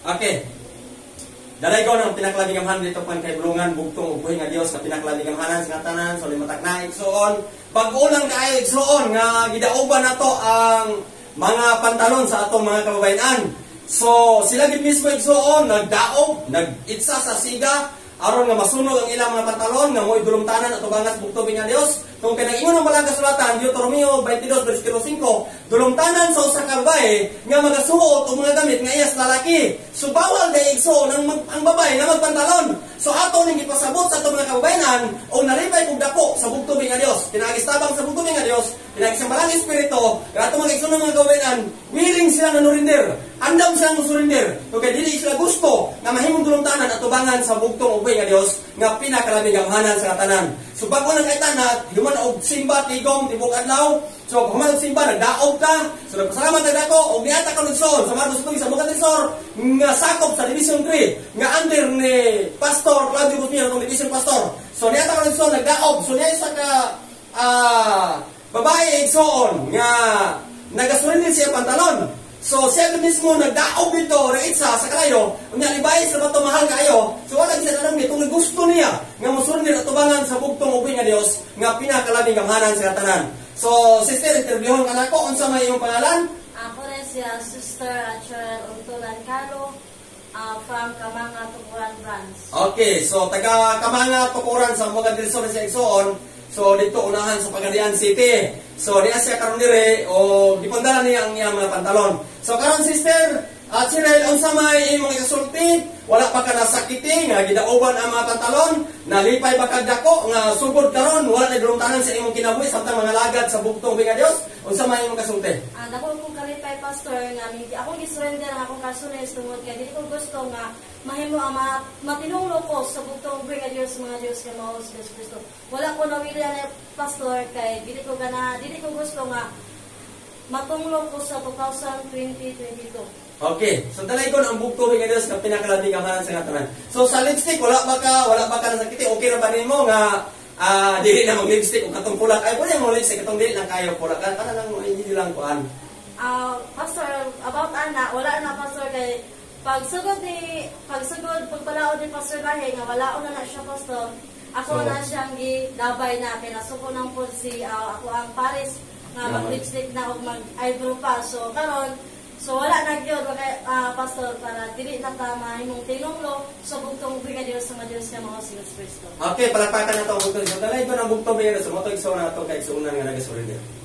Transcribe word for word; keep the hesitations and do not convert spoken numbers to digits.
Okay. Dalay ko ng pinaklabigamhan dito pan kay bulungan bugtong ubuhi nga Dios nga pinaklabigamhanan sa tanan so limatak na igsuon. Pag-ulang kaayo igsuon nga gidauban nato ang mga pantalon sa atong mga kababayan. So sila gid mismo igsuon nagdaog, nag-itsa sa siga aron nga masunog ang ilang mga pantalon nga mo'y dulumtanan at tubangas bugtong nga Dios. Kung pinag-ingon ang malang kasulatan, Deuteronomio twenty-two versikulo five, dulumtanan sa usa ka babae nga magasuot og mga gamit nga iyas lalaki. So bawal day igsuon ang, ang babae nga magpantalon. So ato ning gipasabot sa atong mga kababayan og nalipay kog dako sa bugtong nga Dios. Pinagistabang sa bugtong nga Dios, pinagisambalang espiritu, nga atong mga igsuon mga kababayan, willing sila na nurinder. Andam sila mo surrender. Kaya dili sila gusto nga mahimong dulumtanan at tubangan sa bugtong ubay nga Dios nga pinakalabigamhanan sa katanan. So bago nang kaitanat, human og simba tigom tibok adlaw. So human og simba nagdaog ka. So nagpasalamat na dako og niata ka nagsuon sa mga gusto sa mga tresor nga sakop sa Division three nga under ni Pastor Claudio Guzman ng Division Pastor. So niata ka nagsuon nagdaog. So niya isa ka ah babae igsuon nga nagasurrender siya pantalon. So siya mismo nagdaog dito reitsa sa kalayo, unya libay sa bato mahal kaayo. So wala gid sa nang gitong gusto niya nga mosurrender at tubangan sa bugtong ubay nga Dios nga pinakalabing gamhanan sa katanan. So sister, interviewon ka nako unsa may imong pangalan? Ako rin siya Sister Achel Untulan Calo uh, from Kamanga Tukuran Branch. Okay, so taga Kamanga Tukuran sa mga diresyon sa igsoon. So dito unahan sa Pagadian City. So niya siya karon dire o gipundala niya ang iyang mga pantalon. So karon sister, at uh, Cyril unsa may imong isulti? Wala pa ka nasakiti nga gidauban ang mga pantalon, nalipay ba kag dako nga sugod karon wala na dulumtanan sa imong kinabuhi samtang mga lagad sa bugtong nga Dios. Unsa may imong kasulti? Ah, dako kong kalipay pastor nga ako gi-surrender ang akong kasunes tungod kay dili ko gusto nga mahimo ang ma matinunglo ko sa bugtong nga Dios mga Dios nga mao si Jesus Kristo. Wala ko nawili na pastor kay dili ko gana dili ko gusto nga matunglo ko sa twenty twenty-two. Okay, so talay ko ang bugtong nga Dios nga pinakalabing gamhanan sa katanan. So sa lipstick wala ba ka wala ba ka nasakiti? Okay ra ba nimo nga ah uh, dili na mag lipstick ug katong pula ay pwede mo lipstick katong dili lang kayo pula kana kana lang hindi lang kuan. Ah, uh, pastor about ana wala na pastor kay pagsugod ni pagsugod pagpalaod ni pastor Bahe nga wala na na siya pastor. Ako so, na siyang gidabay na pinasuko ng po si uh, ako ang Paris nga mag lipstick na og mag eyebrow pa. So karon so wala na gyud uh, pastor para dili na ta mahimong tinunglo sa bugtong nga Dios sa Dios nga mao si Jesus Kristo. Okay, palakpakan nato ang bugtong. So dalay ko ng bugtong nga Dios mo to igsoon nato kay igsuonan nga nagasurrender.